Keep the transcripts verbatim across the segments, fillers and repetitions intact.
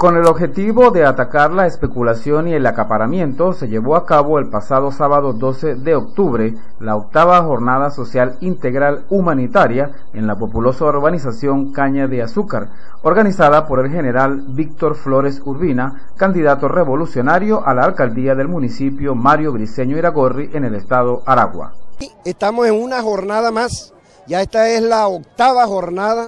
Con el objetivo de atacar la especulación y el acaparamiento, se llevó a cabo el pasado sábado doce de octubre la octava Jornada Social Integral Humanitaria en la populosa urbanización Caña de Azúcar, organizada por el general Víctor Flores Urbina, candidato revolucionario a la alcaldía del municipio Mario Briceño Iragorri en el estado Aragua. Estamos en una jornada más, ya esta es la octava jornada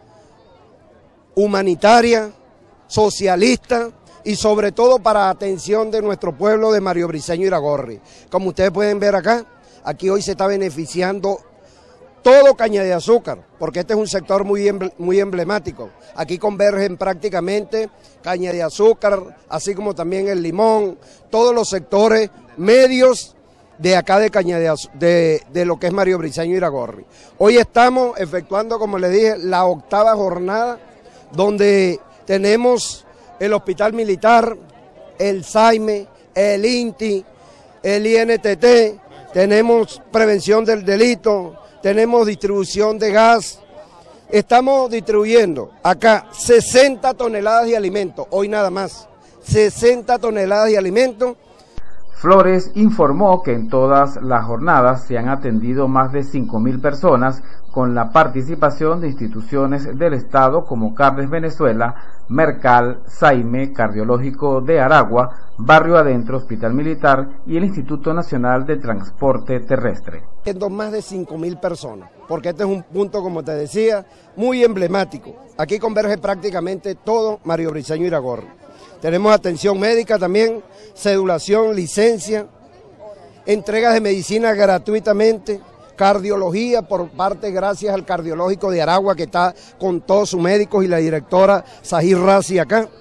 humanitaria, socialista y sobre todo para atención de nuestro pueblo de Mario Briceño Iragorri. Como ustedes pueden ver acá, aquí hoy se está beneficiando todo Caña de Azúcar, porque este es un sector muy, muy emblemático. Aquí convergen prácticamente Caña de Azúcar, así como también el Limón, todos los sectores medios de acá de Caña de, de, de lo que es Mario Briceño Iragorri. Hoy estamos efectuando, como les dije, la octava jornada, donde tenemos el Hospital Militar, el SAIME, el INTI, el I N T T, tenemos prevención del delito, tenemos distribución de gas. Estamos distribuyendo acá sesenta toneladas de alimentos, hoy nada más, sesenta toneladas de alimentos. Flores informó que en todas las jornadas se han atendido más de cinco mil personas con la participación de instituciones del Estado como Carnes Venezuela, Mercal, SAIME, Cardiológico de Aragua, Barrio Adentro, Hospital Militar y el Instituto Nacional de Transporte Terrestre. Más de cinco mil personas, porque este es un punto, como te decía, muy emblemático. Aquí converge prácticamente todo Mario Briceño Iragorri. Tenemos atención médica también, cedulación, licencia, entregas de medicina gratuitamente, cardiología por parte, gracias al Cardiológico de Aragua, que está con todos sus médicos, y la directora Sahir Razi acá.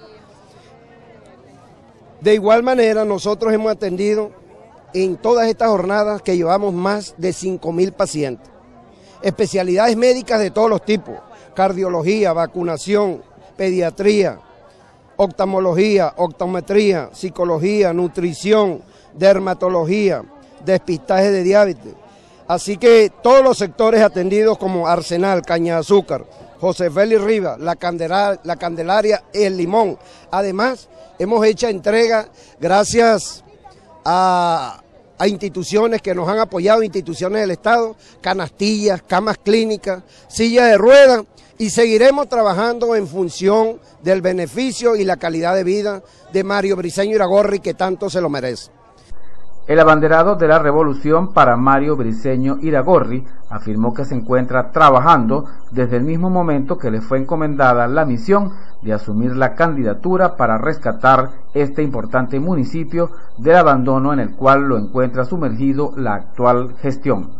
De igual manera, nosotros hemos atendido en todas estas jornadas que llevamos más de cinco mil pacientes. Especialidades médicas de todos los tipos, cardiología, vacunación, pediatría, oftalmología, optometría, psicología, nutrición, dermatología, despistaje de diabetes. Así que todos los sectores atendidos como Arsenal, Caña de Azúcar, José Félix Rivas, la, Candela, la Candelaria, el Limón. Además, hemos hecho entrega gracias a, a instituciones que nos han apoyado, instituciones del Estado, canastillas, camas clínicas, sillas de ruedas, y seguiremos trabajando en función del beneficio y la calidad de vida de Mario Briceño Iragorri, que tanto se lo merece. El abanderado de la revolución para Mario Briceño Iragorri afirmó que se encuentra trabajando desde el mismo momento que le fue encomendada la misión de asumir la candidatura para rescatar este importante municipio del abandono en el cual lo encuentra sumergido la actual gestión.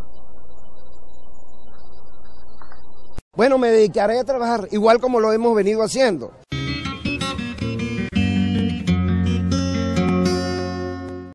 Bueno, me dedicaré a trabajar igual como lo hemos venido haciendo.